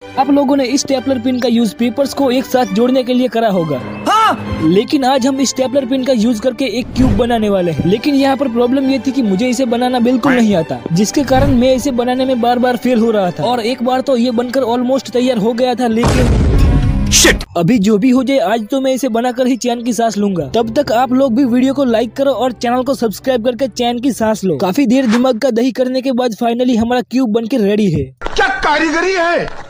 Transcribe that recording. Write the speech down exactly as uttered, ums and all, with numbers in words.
आप लोगों ने स्टेपलर पिन का यूज पेपर्स को एक साथ जोड़ने के लिए करा होगा। हाँ। लेकिन आज हम स्टेपलर पिन का यूज करके एक क्यूब बनाने वाले हैं। लेकिन यहाँ पर प्रॉब्लम ये थी कि मुझे इसे बनाना बिल्कुल नहीं आता, जिसके कारण मैं इसे बनाने में बार बार फेल हो रहा था। और एक बार तो ये बनकर ऑलमोस्ट तैयार हो गया था, लेकिन Shit! अभी जो भी हो जाए, आज तो मैं इसे बनाकर ही चैन की सांस लूंगा। तब तक आप लोग भी वीडियो को लाइक करो और चैनल को सब्सक्राइब करके चैन की सांस लो। काफी देर दिमाग का दही करने के बाद फाइनली हमारा क्यूब बनकर रेडी है। क्या कारीगरी है।